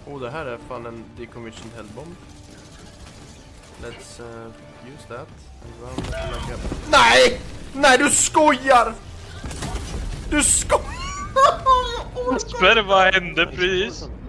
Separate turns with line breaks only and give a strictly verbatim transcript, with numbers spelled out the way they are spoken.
Oh, det här är fan en decommissioned hellbomb. Let's uh, use that and run like a... Nej! Nej, du skojar! Du skojar!
Sperr, vad hände precis?